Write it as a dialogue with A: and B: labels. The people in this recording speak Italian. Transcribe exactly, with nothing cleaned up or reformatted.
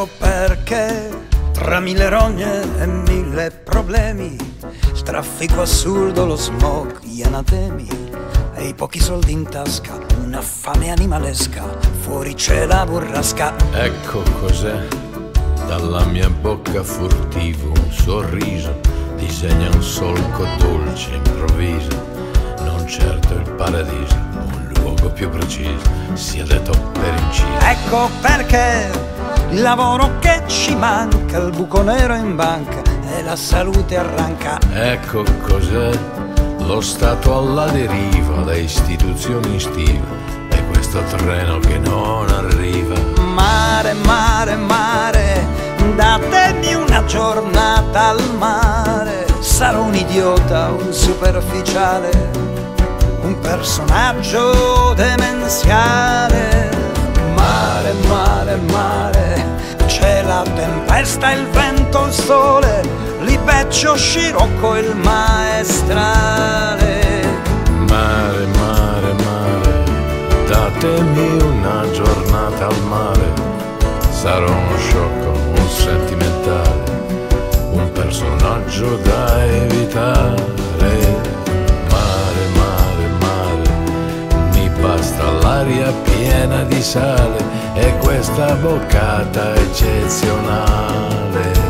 A: Ecco perché tra mille rogne e mille problemi, il traffico assurdo, lo smog, gli anatemi e i pochi soldi in tasca, una fame animalesca, fuori c'è la burrasca.
B: Ecco cos'è, dalla mia bocca furtivo un sorriso disegna un solco dolce improvviso, non certo il paradiso, un luogo più preciso, sia detto per inciso.
A: Ecco perché il lavoro che ci manca, il buco nero in banca e la salute arranca.
B: Ecco cos'è, lo Stato alla deriva, le istituzioni in stiva e questo treno che non arriva.
A: Mare, mare, mare, datemi una giornata al mare. Sarò un idiota, un superficiale, un personaggio demenziale. Mare, mare, mare, c'è la tempesta, il vento, il sole, Libeccio, Scirocco, il maestrale.
B: Mare, mare, mare, datemi una giornata al mare. Sarò uno sciocco, un sentimentale, un personaggio da evitare. Mare, mare, mare, mi basta l'aria piena di sale e questa boccata eccezionale.